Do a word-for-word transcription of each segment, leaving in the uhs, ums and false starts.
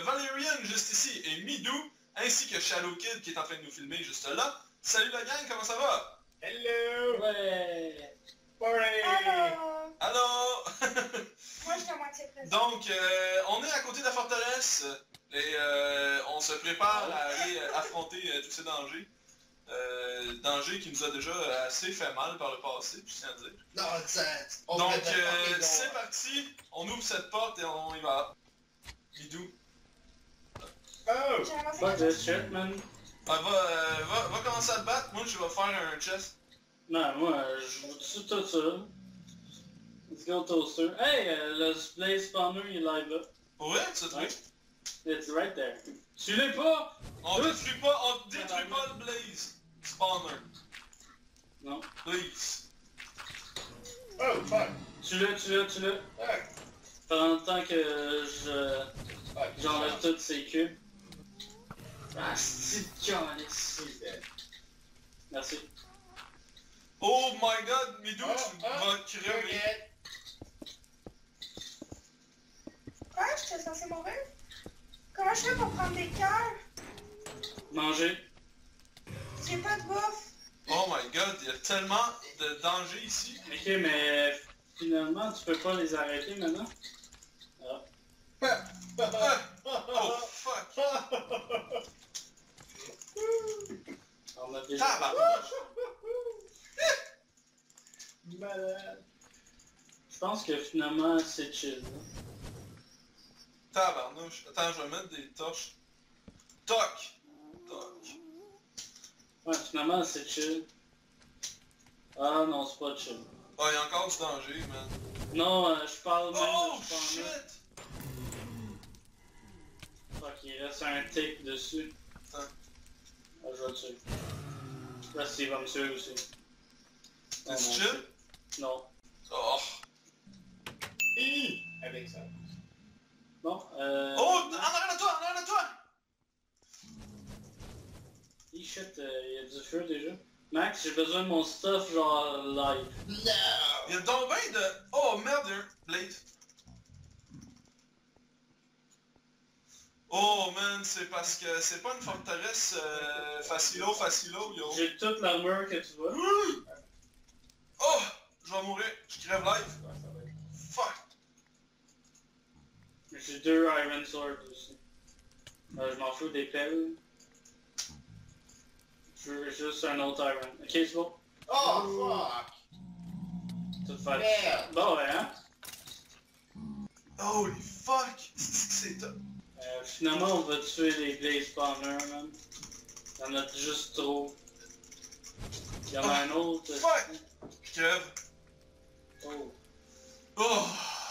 Valerian juste ici et Midou, ainsi que Shadow Kid qui est en train de nous filmer juste là. Salut la gang, comment ça va? Hello! Ouais! Party! Allô! Allô! Moi, je suis à moitié présent. Donc, euh, on est à côté de la forteresse et euh, on se prépare à aller affronter euh, tous ces dangers. Euh, dangers qui nous a déjà assez fait mal par le passé, je tiens à dire. Nonsense! On Donc, fait de la euh, fucking c'est lore. parti, on ouvre cette porte et on y va. Midou. Oh! J'ai ramassé Pas la de chose. shit, man. Ah, va, euh, va, va commencer à te battre, moi je vais faire un chest. Non, moi, je vous tue tout ça. Let's go, Toaster. Hey, euh, le Blaze Spawner, il est live là. Pour vrai, tu sais Ouais. truc? It's right there. Tu l'es pas! On Tous. détruit pas, on détruit pas le blaze. Spawner. Non. Please. Oh, fuck! Tu l'as, tu l'as, tu l'as. Fuck! Pendant le temps que je... Fuck! j'enlève tous ces cubes. Ah, c'est calice. He's dead. Merci. Oh my god, Midou, Oh, tu oh, vas You're crever. dead. Quoi? J'étais censé mourir? Comment je fais pour prendre des cœurs? Manger. J'ai pas de bouffe. Oh my god, il y a tellement de danger ici. Ok, mais finalement, tu peux pas les arrêter maintenant? Ah. Oh fuck. On a déjà... Tabarnouche. Malade. Je pense que finalement, c'est chill. Là. Tabarnouche. Attends, je vais mettre des torches. Toc. Toc. Ouais, finalement, c'est chill. Ah non, c'est pas chill. Oh, il y a encore du danger, man. Non, euh, je parle même Oh de ce shit. Fuck, il reste un tape dessus. Attends. Ah, je vais le tuer. Là, il va me tuer aussi. Oh, T'es non, chill? c'est- Non. Oh. Hi! Avec ça. Bon, euh... Oh, en arrière de toi, en arrière de toi. Hi, shit, euh, il y a du feu déjà. Max, j'ai besoin de mon stuff genre live. No! Il y a donc ben de... Oh merde, il y a un blade. Oh man, c'est parce que c'est pas une forteresse euh, facilo facilo, yo. J'ai toute l'armure que tu vois. Oh! Je vais mourir, je crève live. Fuck! J'ai deux Iron Swords aussi. Euh, je m'en fous des pelles. Je veux juste un autre Iron. Ok, c'est bon. Oh, fuck! Tout fait. Merde! Bon, ouais, hein? Holy fuck! C'est top. Euh, finalement, on va tuer les Blaze Spawners, man. Il y en a juste trop. Il y en a un autre. Fuck! Je crève. Oh, Oh!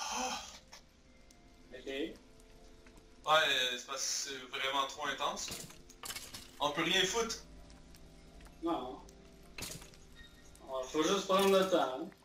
ok. Ouais, euh, c'est parce que c'est vraiment trop intense. On peut rien foutre. Non. Oh, faut juste prendre le temps. Hein.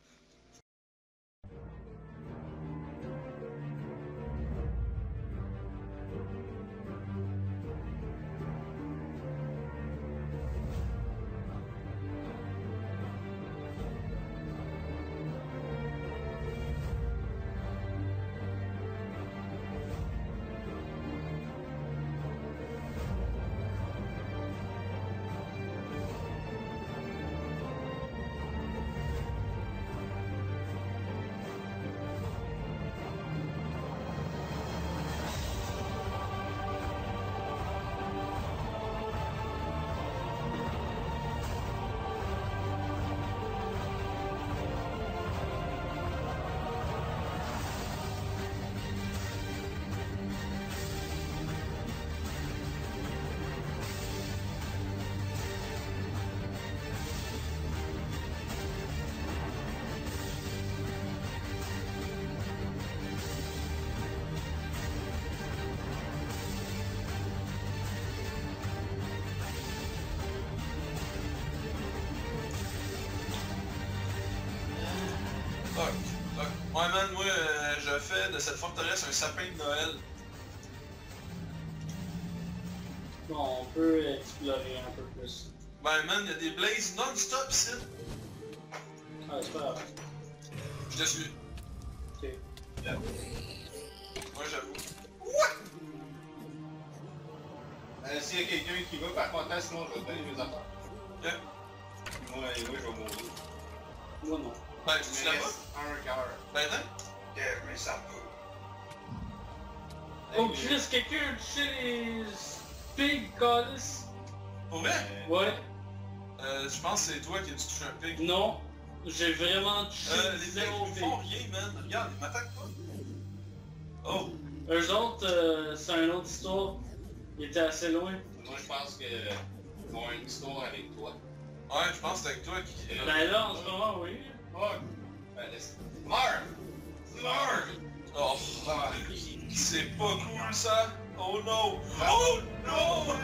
Fuck. Fuck. Ouais man, moi euh, je fais de cette forteresse un sapin de Noël. Bon, on peut explorer un peu plus. Ben man, il y a des blazes non-stop ici. Ah, c'est pas grave. Je te suis. Ok. Moi j'avoue. Euh, S'il y a quelqu'un qui va, par contre, sinon je vais te donner mes affaires. Ok. Moi, moi je vais mourir. Moi non. Ben, Il tu me la vas? reste un cœur. Ben, non? Yeah, mais ça peut. Oh Chris, quelqu'un a touché les pigs, Callis? Pour vrai? Ouais. Euh, je pense que c'est toi qui as dû toucher un pig. Non. J'ai vraiment touché Euh, les pigs, zéro ils font pig. rien, man. Regarde, ils m'attaquent pas. Oh. Eux autres, euh, c'est une autre histoire. Ils étaient assez loin. Moi je pense que ils ont une histoire avec toi. Ouais, je pense que c'est avec toi qui... euh, Ben là, en ce moment, oui. Ouais. Ben laisse. Meurs! Meurs! Oh, Ah. c'est pas cool ça. Oh no. Oh no.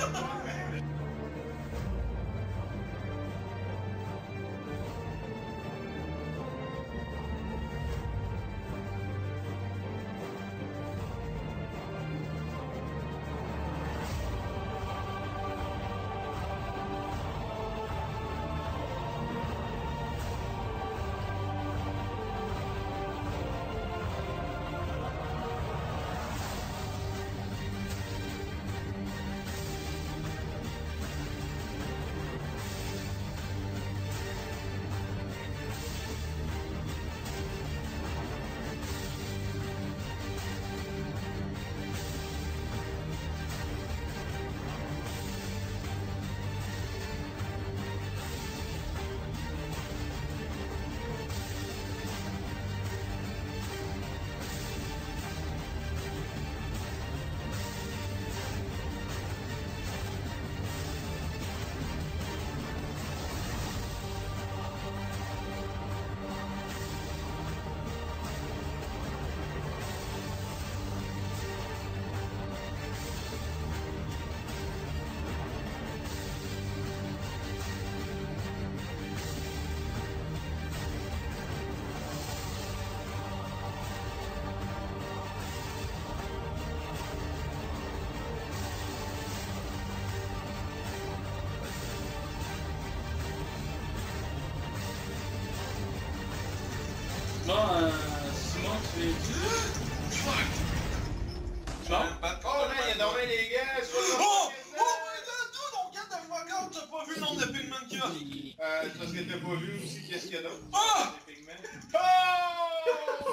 Bon, euh, Simon, tu es... Fuck. Je vais Bon. me battre Oh contre man, le il y a bateau. dormi les gars! Oh! Oh my god, dude, on get the fuck out, t'as pas vu le nombre de pigments qu'il y a? Euh, c'est parce que t'as pas vu aussi qu'est-ce qu'il y a d'autre? Ah! Des pigments. Oh! Oh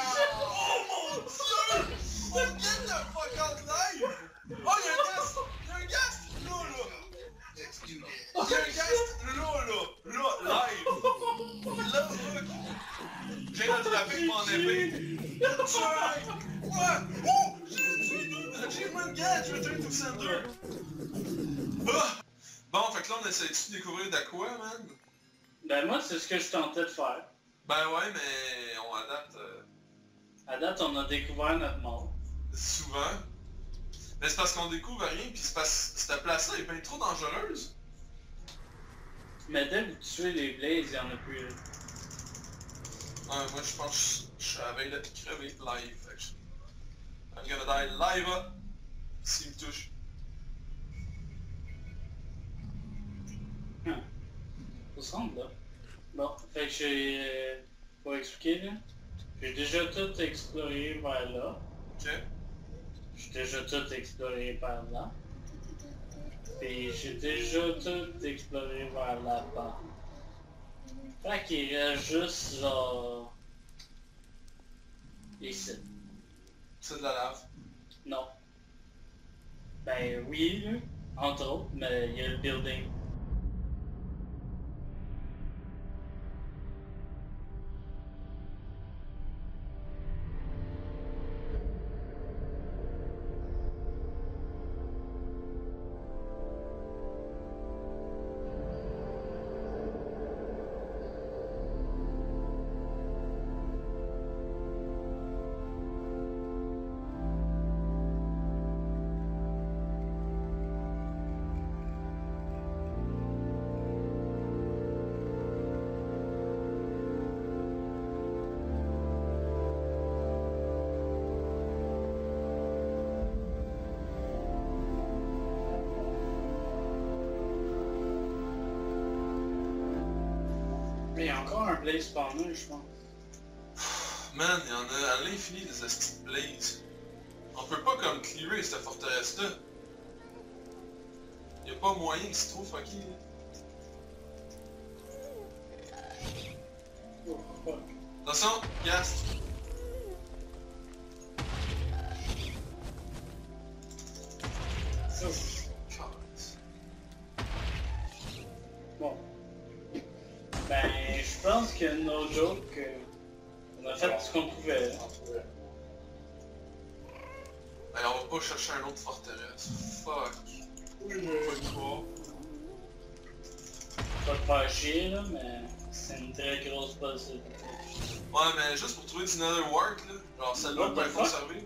mon dieu! On get the fuck out live! Oh, y'a un guest! Y'a un guest! Là, là! Y'a un guest! Là, là! Là, live! Là, fuck! J'ai le trafic mon épée! Tué! Quoi? Oh! J'ai tué deux! Achievement Get! Return to Sender! Ah! Bon, fait que là, on essaie-tu de découvrir de quoi, man? Ben moi, c'est ce que je tentais de faire. Ben ouais, mais on adapte euh, À date, on a découvert notre mort. souvent. Mais c'est parce qu'on découvre rien, pis c'est parce que cette place-là est bien trop dangereuse. Mais dès que vous tuez les blazes, il y en a plus. Ouais, moi je pense que je suis à la veille de crever live, actually. I'm gonna die live up s'il me touche. Hum. Ça semble là. Bon, fait que j'ai... Euh, pour expliquer là, j'ai déjà tout exploré vers là. Ok? J'ai déjà tout exploré par là. Et j'ai déjà tout exploré vers là-bas. Fait qu'il reste juste genre... Ici. C'est de la lave. Non. Ben oui, là, entre autres, mais il y a le building. Mais il y a encore un blaze spawner, je pense. Man, il y en a à l'infini des astuces blazes. On peut pas comme clearer cette forteresse-là. Y'a pas moyen que c'est trop fucké. Oh, fuck. Attention, Gast. Ouf. Calisse. Bon. Ben, je pense que no joke, euh, on a fait ce qu'on pouvait. Là. Allez, on va pas chercher un autre forteresse. Fuck. Pas le croire. Pas te faire chier, là, mais c'est une très grosse possibilité. Ouais, mais juste pour trouver du Netherwork, là. Genre, celle-là What peut the être fuck? conservée.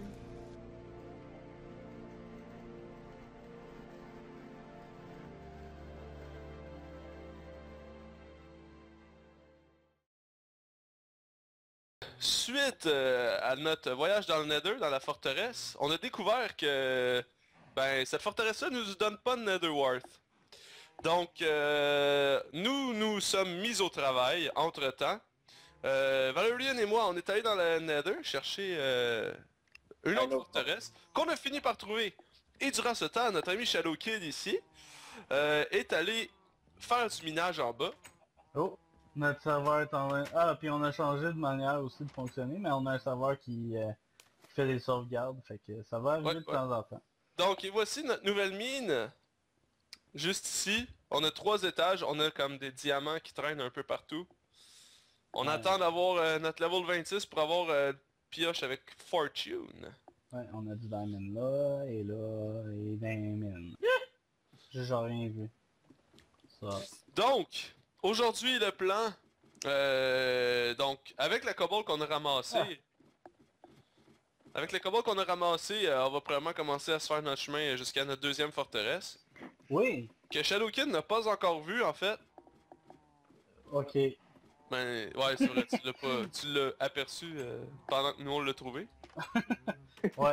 Suite euh, à notre voyage dans le Nether, dans la forteresse, on a découvert que ben cette forteresse-là nous donne pas de Netherworth. Donc euh, nous nous sommes mis au travail entre-temps. Euh, Valerian et moi, on est allés dans le Nether chercher euh, une autre forteresse qu'on a fini par trouver. Et durant ce temps, notre ami Shadow Kid ici euh, est allé faire du minage en bas. Oh, notre serveur est en train... Ah, puis on a changé de manière aussi de fonctionner, mais on a un serveur qui, euh, qui fait les sauvegardes, fait que ça va arriver Ouais, de ouais. temps en temps. Donc, et voici notre nouvelle mine. Juste ici, on a trois étages, on a comme des diamants qui traînent un peu partout. On Ouais. attend d'avoir euh, notre level vingt-six pour avoir euh, pioche avec Fortune. Ouais, on a du diamond là, et là, et diamond. J'ai genre rien vu. Ça. Donc, aujourd'hui le plan, euh, donc avec la cobble qu'on a ramassée, Ah. avec la cobble qu'on a ramassée, euh, on va probablement commencer à se faire notre chemin jusqu'à notre deuxième forteresse. Oui! Que Shadowkin n'a pas encore vu en fait. Ok. Ben ouais c'est vrai, tu l'as pas. Tu l'as aperçu euh, pendant que nous on l'a trouvé. Ouais.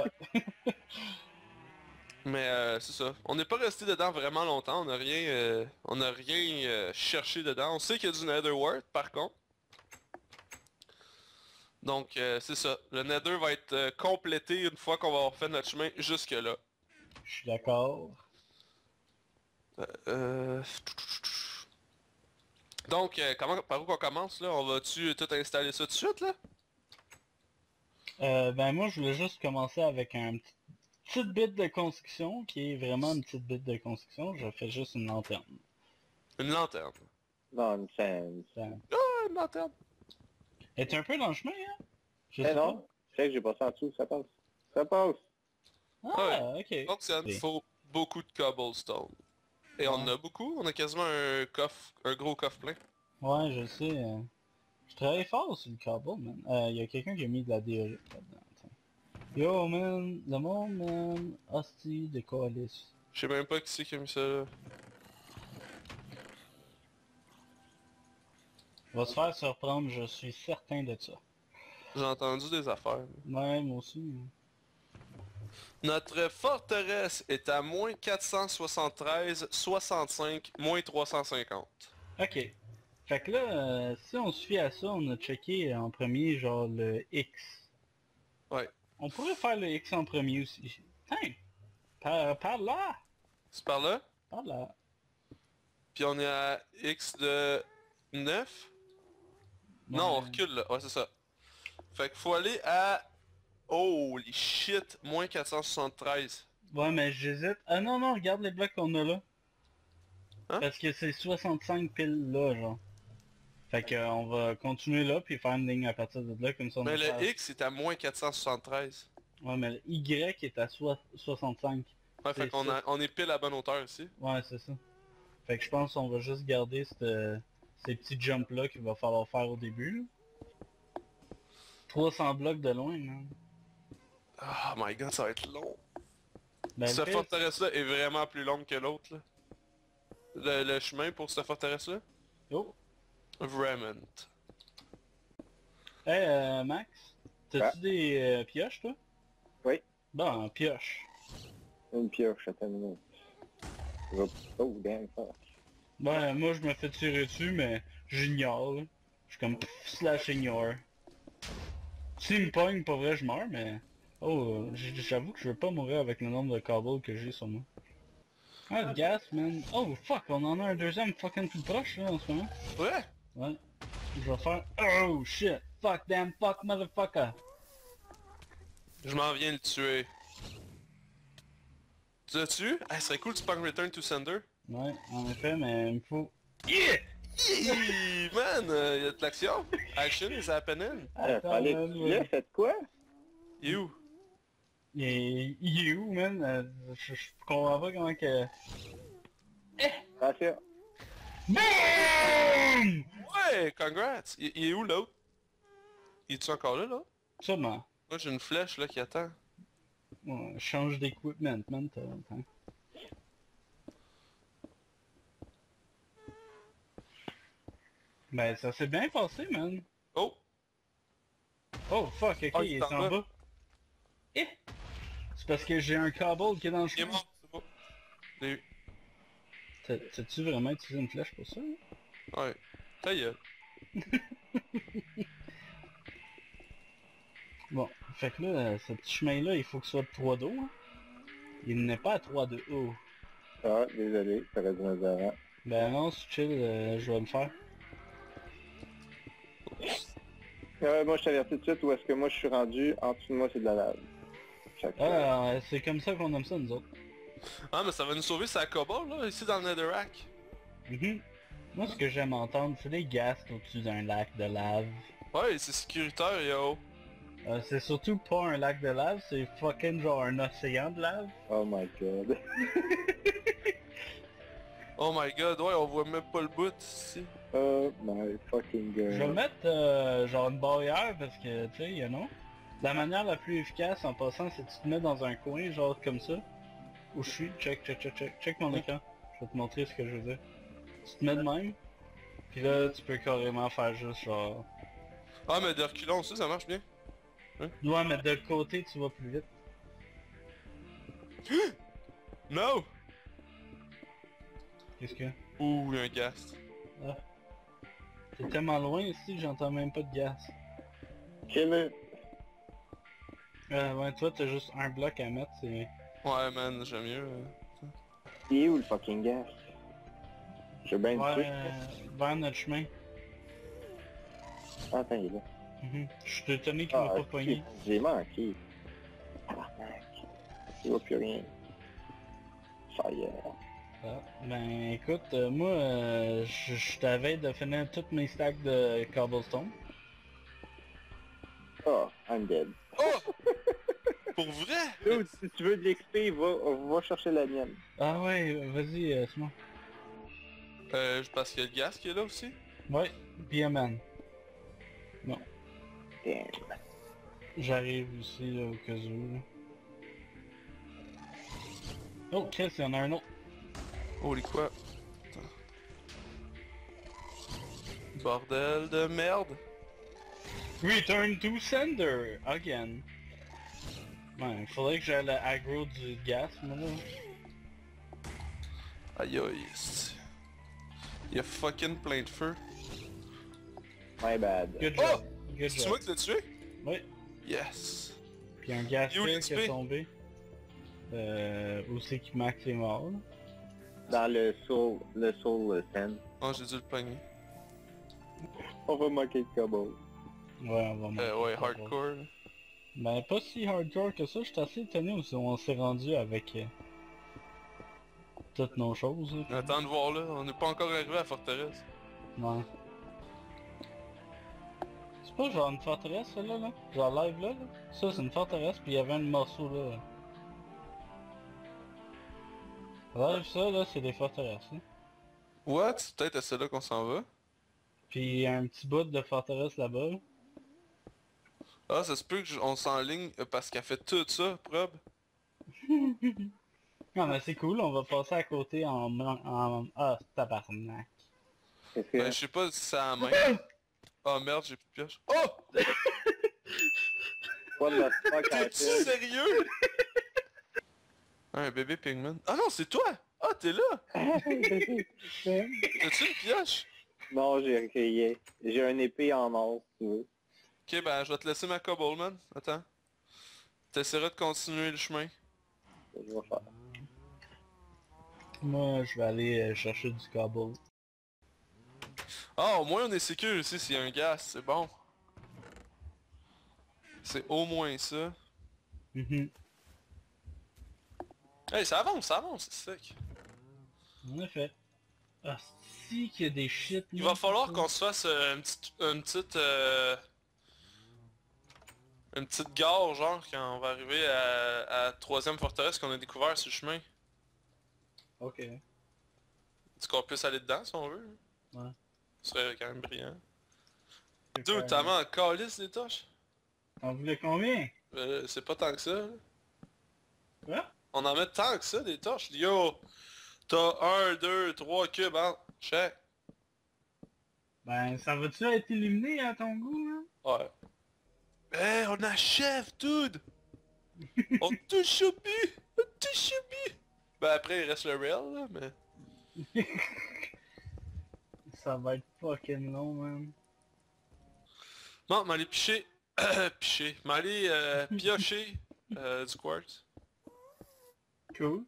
Mais euh, c'est ça. On n'est pas resté dedans vraiment longtemps, on n'a rien euh, on n'a rien euh, cherché dedans. On sait qu'il y a du Netherworth par contre. Donc euh, c'est ça. Le Nether va être euh, complété une fois qu'on va avoir fait notre chemin jusque là. Je suis d'accord. Euh, euh... Donc euh, comment par où qu'on commence là? On va-tu tout installer ça tout de suite là? Euh, ben moi je voulais juste commencer avec un petit petite bit de construction qui est vraiment une petite bit de construction. Je fais juste une lanterne. Une lanterne. Nonsense. Ça... Ah, une lanterne. Est un peu dans le chemin, hein? Je Eh sais non, je sais que j'ai passé en dessous, ça passe. Ça passe. pas. Ah, ok. Fonctionne, il Oui. faut beaucoup de cobblestone. Et on en Ouais. a beaucoup, on a quasiment un coffre, un gros coffre plein. Ouais, je sais. euh, Je travaille fort sur le cobble, man. Il y a quelqu'un qui a mis de la diorite là-dedans. Attends. Yo, man. Le monde, man. Hostie de coalice. Je sais même pas qui c'est qui a mis ça là. Va se faire surprendre, je suis certain de ça. J'ai entendu des affaires. Ouais, moi aussi. hein. Notre forteresse est à moins quatre cent soixante-treize, soixante-cinq, moins trois cent cinquante. Ok. Fait que là, euh, si on se fie à ça, on a checké en premier, genre, le X. Ouais. On pourrait faire le X en premier aussi. Tiens! Par, par là! C'est par là. Par là. Puis on est à X de neuf. Non, on Ouais. recule là. Ouais, c'est ça. Fait qu'il faut aller à... Holy shit, moins quatre cent soixante-treize. Ouais, mais j'hésite. Ah non, non, regarde les blocs qu'on a là. Hein? Parce que c'est soixante-cinq piles là, genre. Fait que euh, on va continuer là, puis faire une ligne à partir de là, comme ça on Mais va le faire- X est à moins quatre cent soixante-treize. Ouais, mais le Y est à soi- soixante-cinq. Ouais, fait C'est qu'on ça. a- on est pile à la bonne hauteur ici. Ouais, c'est ça. Fait que je pense qu'on va juste garder cette- ces petits jumps là qu'il va falloir faire au début. là. trois cents blocs de loin, man. Oh my god, ça va être long. Ben, le Cette pire, forteresse-là est vraiment plus longue que l'autre, là. Le, le chemin pour cette forteresse-là? Oh! Vraiment. Hey, euh, Max, t'as-tu Ouais. des euh, pioches, toi? Oui. Bon, pioche. Une pioche, attends une minute. Je vais- Oh, damn, fuck. Ben, moi, je me fais tirer dessus, mais j'ignore, là. Je suis comme pff, slash ignore. S'il me pogne, pas vrai, je meurs, mais... Oh, j- j'avoue que je veux pas mourir avec le nombre de cobbles que j'ai sur moi. Ah, le gas, man. Oh, fuck, on en a un deuxième fucking tout proche, là, en ce moment. Ouais? Ouais. Je vais faire... Oh, shit. Fuck, damn, fuck, motherfucker. Je m'en viens le tuer. Tu l'as tué? Ah, ce serait cool, tu pognes Return to Sender. Ouais, en effet, mais il me faut... Yeah! Yeah! Man, euh, y'a de l'action. Action is happening. Ah, Attends, fallait... man, Là, ouais. faites quoi? Il est où? Il est... Il est où, man? Euh, Je, je comprends pas comment que... Attention. BAM! Ouais, congrats! Il, il est où l'autre? Il est-tu encore là, là? Sûrement. Moi j'ai une flèche là qui attend. Ouais, change d'équipement, man, t'as... t'as- Ben, ça s'est bien passé, man. Oh! Oh, fuck, ok, Oh, il il est est en en bas. bas. Eh! C'est parce que j'ai un cobble qui est dans le Il est chemin. mort, c'est bon. Je l'ai eu. T'as- T'as-tu vraiment utilisé une flèche pour ça? hein? Ouais. Ta gueule. Bon, fait que là, ce petit chemin-là, il faut que ce soit de trois d'eau. Hein? Il n'est pas à trois de haut. Ah, désolé, t'aurais dû me dire avant. Ben non, c'est chill, euh, je vais le faire. Euh, moi, je t'avertis tout de suite où est-ce que moi, je suis rendu. En dessous de moi, c'est de la lave. Chaque fois. Ah, c'est comme ça qu'on aime ça, nous autres. Ah mais ça va nous sauver sa cobble là, ici dans le Netherrack. Mhm. Moi, ce que j'aime entendre, c'est des ghasts au-dessus d'un lac de lave. Ouais, c'est sécuritaire yo. Euh, c'est surtout pas un lac de lave, c'est fucking genre un océan de lave. Oh my god. Oh my god, ouais, on voit même pas le bout ici. Oh my fucking god. Je vais mettre euh, genre une barrière parce que, tu sais, you know. La manière la plus efficace en passant, c'est que tu te mets dans un coin, genre comme ça. Où je suis, check, check, check, check, check mon écran. Je vais te montrer ce que je veux dire. Tu te mets de même, puis là, tu peux carrément faire juste genre... Ah mais de reculons aussi, ça marche bien. Ouais, mais de côté, tu vas plus vite. No! Qu'est-ce que... Ouh, il y a un ghast. T'es tellement loin ici, j'entends même pas de gaz. Kill it. Euh, ouais, toi, t'as juste un bloc à mettre, c'est... Ouais man, j'aime mieux. euh. Il est où le fucking gars? Je vais bien Ouais, le tuer. euh, vers notre chemin. Ah, attends, il est là. Mhm. Je suis étonné qu'il m'a Ah, pas pogné. ok. J'ai manqué. Tabarnak. Il voit plus rien. Fire. Ah, ben écoute, euh, moi, euh, je je suis à veille de finir toutes mes stacks de cobblestone. Oh, I'm dead. Oh! Pour vrai? Dude, si tu veux de l'X P, va, va chercher la mienne. Ah ouais, vas-y, euh, Simon. Euh, parce qu'il y a le ghast qui est là aussi. Ouais, bien man. Damn. J'arrive ici là, au cas où. là. Oh, Chris, il y en a un autre. Holy quoi? Attends. Bordel de merde. Return to sender, again. Ouais, il faudrait que j'aille le aggro du gas, moi là. Aïe aïe. c'est- Il y a fucking plein de feu. My bad. Good Oh! job. Good C'est job. moi qui l'as tué? Ouais. Yes. Puis un gas Il est où, qui l'X P? est tombé. Euh, où c'est qui Max est mort là. Dans le soul, le soul sand. Oh, j'ai dû le pogner. On va manquer de cobble. Ouais, on va Euh, manquer ouais, de cobble. hardcore. Ben pas si hardcore que ça, je suis assez étonné où on s'est rendu avec euh, toutes nos choses. Là. Attends de voir là, on n'est pas encore arrivé à la forteresse. Ouais. C'est pas genre une forteresse ça, là, là? Genre live là, là? Ça c'est une forteresse puis il y avait un morceau là. Live ça là c'est des forteresses. Là. What? C'est peut-être à celle-là qu'on s'en va. Puis il y a un petit bout de forteresse là-bas. là. Ah, ça se peut qu'on s'enligne euh, parce qu'elle fait tout ça, prob. Non mais c'est cool, on va passer à côté en... en, en... Ah, tabarnak. Qu'est-ce que... Ben, je sais pas si c'est à la main. Oh merde, j'ai plus de pioche. Oh! What the fuck T'es-tu happened? sérieux? Un bébé pigman. Ah non, c'est toi! Ah, t'es là! T'as-tu une pioche? Non, j'ai rien. J'ai un épée en or, si tu veux. Ok, ben je vais te laisser ma cobble, man. Attends. T'essaieras de continuer le chemin. Je vais faire. Moi, je vais aller euh, chercher du cobble. Ah, au moins on est sécure ici s'il y a un gaz, c'est bon. C'est au moins ça. Mhm. Hey, ça avance, ça avance, c'est sec. En effet. Ah, si qu'il y a des shit. Il là, va falloir ça. qu'on se fasse euh, une petite... une petite... euh, une petite gare, genre, quand on va arriver à, à la troisième forteresse qu'on a découvert sur le chemin. Ok. Est-ce qu'on puisse aller dedans si on veut? Ouais. Ce serait quand même brillant. C'est Deux, pas- t'as mis en calice des torches? T'en voulais combien? Euh, c'est pas tant que ça. là. Quoi? On en met tant que ça des torches. Yo! T'as un, deux, trois cubes, hein? Check. Ben, ça va-tu être illuminé à ton goût, hein? Ouais. Eh, on achève, dude! On t'a chopé! On t'a chopé! Ben après, il reste le rail, là, mais... Ça va être fucking long, man. Bon, m'aller picher... picher. M'aller euh, piocher euh, du quartz. Cool.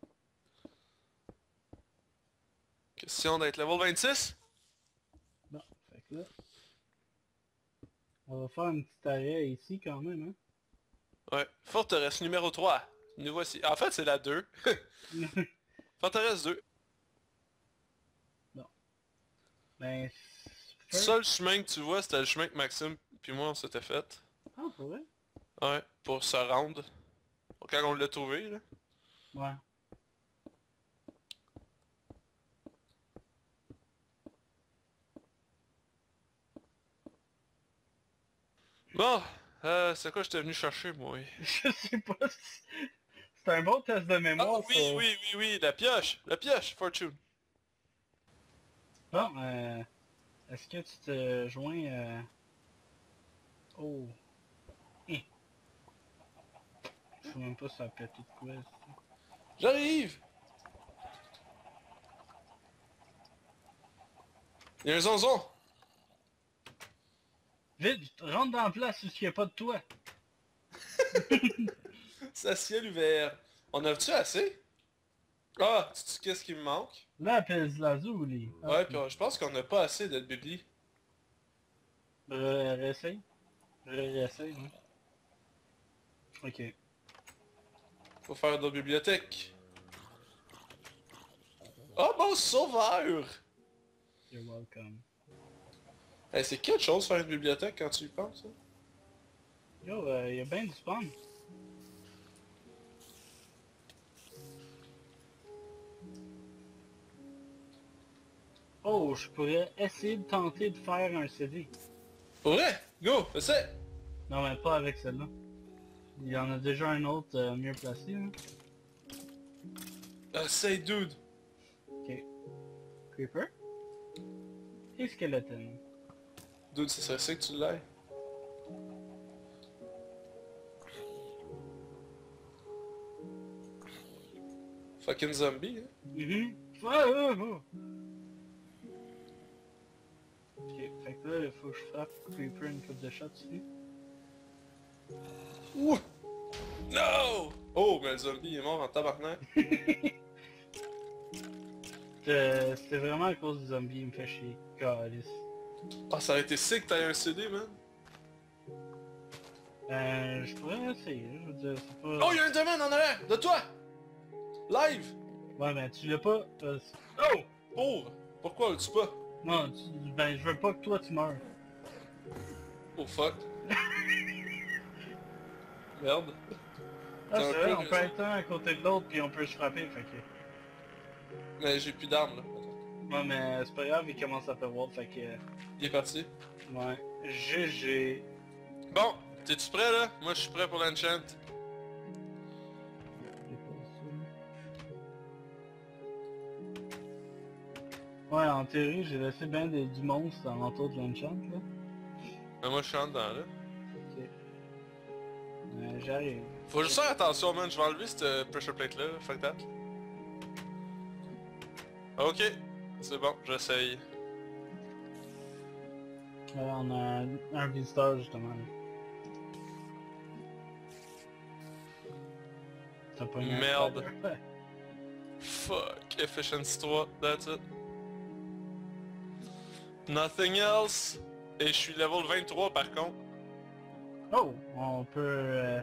Question d'être level vingt-six? Bon, fait que là... On va faire un petit arrêt ici, quand même, Ouais. Forteresse numéro trois. Nous voici. En fait, c'est la deux. hein? Forteresse deux. Ben... Le seul chemin que tu vois, c'était le chemin que Maxime puis moi on s'était fait. Ah, pour vrai? Ouais, pour se rendre. Quand on l'a trouvé, là. Ouais. Bon, euh, c'est quoi j'étais venu chercher, moi? oui. Je sais pas si... C'est un bon test de Ah mémoire, oui, ça. oui, oui, oui, la pioche! La pioche, Fortune! Bon, euh... Est-ce que tu te joins... Euh... Oh... Hein. Je sais même pas si ça a pété de quoi, ça. J'arrive! Y'a un zonzon! Vite, rentre dans la place où il n'y a pas de toit. C'est à ciel ouvert. On a-tu assez? Ah, tu sais qu'est-ce qui me manque? Là, appelle Zlazou, lui. Ouais, puis je pense qu'on n'a pas assez de bibli. Euh, réessaye. Réessaye, hein. Ok. Faut faire de la bibliothèque. Oh mon sauveur! You're welcome. Hey, c'est quelque chose faire une bibliothèque quand tu y penses, hein? Yo, euh, y a bien du spawn. Oh, je pourrais essayer de tenter de faire un C D. Pour vrai? Go! Essaie! Non, mais pas avec celle-là. Il y en a déjà un autre euh, mieux placé, hein. Essaie, dude! Ok. Creeper. Et Skeleton. Dude, ce serait ça que tu l'aies. Fucking zombie, hein? Mhm. Ah, ah, ah. Ok, fait que là, il faut que je frappe Creeper une coupe de shots dessus. Ouh! No! Oh, mais le zombie est mort en tabarnak. Euh, C'était vraiment à cause du zombie, il me fait chier. Calice. Ah, ça aurait été sick que t'aies un C D, man. Euh, je pourrais essayer, je veux dire, c'est pas... Oh, y'a un demon en arrière! De toi! Live! Ouais, mais tu l'as pas... euh, Oh! Pauvre! Pourquoi on le tue pas? Non, tu... ben je veux pas que toi tu meurs. Oh fuck. Merde. Ah, T'as un c'est peu vrai, on peut raison. être un à côté de l'autre puis on peut se frapper, fait que... Mais j'ai plus d'armes, là. Ouais, mais c'est pas grave, il commence à pleuvoir, fait que... Il est parti. Ouais. G G. Bon, t'es-tu prêt, là? Moi, je suis prêt pour l'enchant. Ouais, en théorie, j'ai laissé bien des, du monstre en entour de l'enchant, là. Mais moi, je suis en dedans, là. Ok. Euh, J'arrive. Faut juste faire attention, man. Je vais enlever cette euh, pressure plate-là. là. Fuck that. Ok. C'est bon, j'essaye. Ouais, on a un, un visiteur, justement. là. T'as pas eu un Merde. spider. Ouais. Fuck, efficiency trois, that's it. Nothing else. Et je suis level vingt-trois par contre. Oh, on peut... Euh...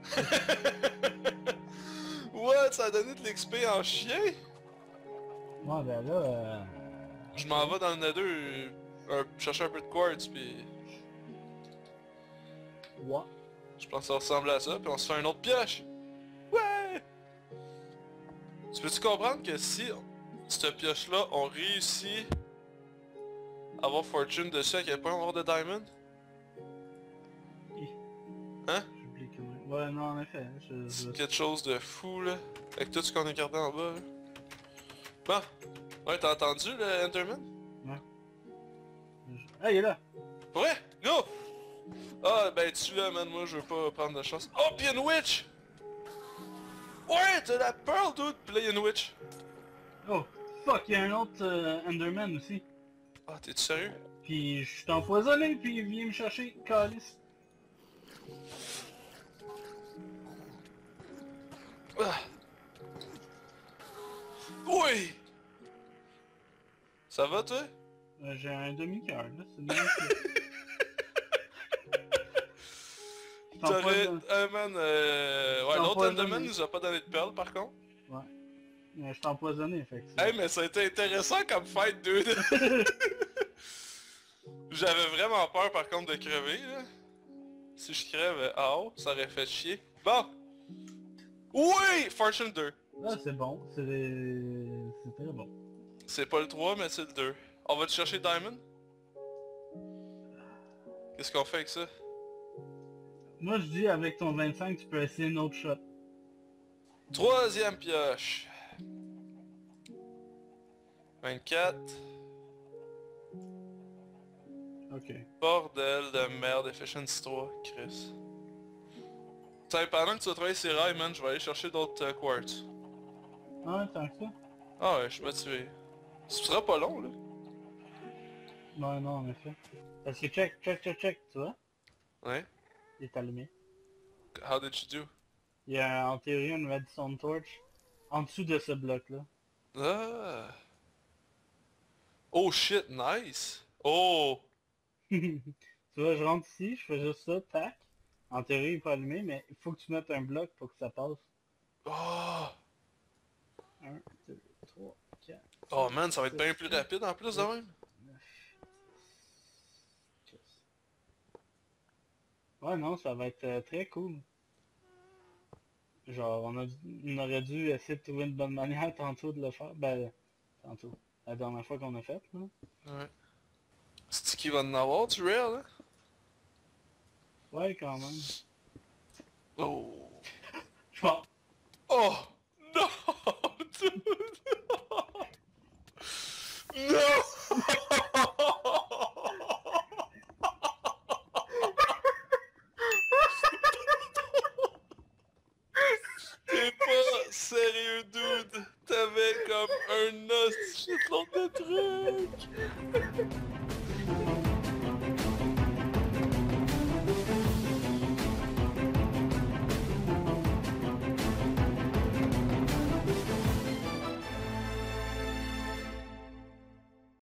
What? Ça a donné de l'X P en chien? Ouais, ben là... Euh... Je m'en vais dans le Nether, euh, un- chercher un peu de quartz, pis... Ouais. Je pense que ça ressemble à ça, puis on se fait un autre pioche! Ouais! Tu peux-tu comprendre que si cette pioche-là, on réussit à avoir fortune dessus, à quel point on va avoir de diamond? Hein? J'oublie comment... Ouais, non, en effet. Je... C'est je- quelque chose de fou, là. Avec tout ce qu'on a gardé en bas, là. Bon. Ouais, t'as entendu, le Enderman? Ah, il est là! Ouais, go! Ah, ben tu là, man, moi je veux pas prendre de chance. Oh, pis y'a une witch! Ouais, t'as la pearl, dude! Pis là y'a une witch. Oh, fuck, il y a un autre euh, Enderman aussi. Ah, t'es-tu sérieux? Puis je suis empoisonné, puis il vient me chercher, calice. Ah. Oui! Ça va, toi? Euh, J'ai un demi-cœur, là, c'est bien ça. Je T'aurais... t'empoisonne. Ah, man, euh... Ouais, T'es l'autre empoisonné. Enderman nous a pas donné de perles, par contre. Mais je suis empoisonné, fait que c'est- Hey, mais ça a été intéressant comme fight, dude! J'avais vraiment peur, par contre, de crever, là. Si je crève, ah oh, ça aurait fait chier. Bon! Oui! Fortune deux. Ah, c'est bon, c'est c'est très bon. C'est pas le trois, mais c'est le deux. On va te chercher Diamond? Qu'est-ce qu'on fait avec ça? Moi, je dis, avec ton vingt-cinq, tu peux essayer une autre shot. Troisième pioche. vingt-quatre. Ok. Bordel de merde, Efficiency trois, Chris. T'sais, pendant que tu vas travailler ces rails, man, je vais aller chercher d'autres euh, quartz. Ah, tant que ça? Ah ouais, je suis motivé. Ce sera pas long, là. Non, non, en effet. Parce que check, check, check, check, tu vois? Ouais. Il est allumé. How did you do? Il y a en théorie une redstone torch en dessous de ce bloc-là. Ah. Oh shit, nice. Oh. Tu vois, je rentre ici, je fais juste ça, tac. En théorie, il est pas allumé, mais il faut que tu mettes un bloc pour que ça passe. Oh. un, deux, trois, quatre. Oh man, ça va être bien plus rapide en plus de même. Ouais, non, ça va être euh, très cool. Genre, on, a, on aurait dû essayer de trouver une bonne manière tantôt de le faire. Ben, tantôt. La dernière fois qu'on a fait, là. Ouais. C'est-tu qu'il va en avoir du real, hein? Ouais, quand même. Oh. Je pense. Oh! Non! Dude! Non! T'es pas sérieux, dude! T'avais comme un os shitload de trucs!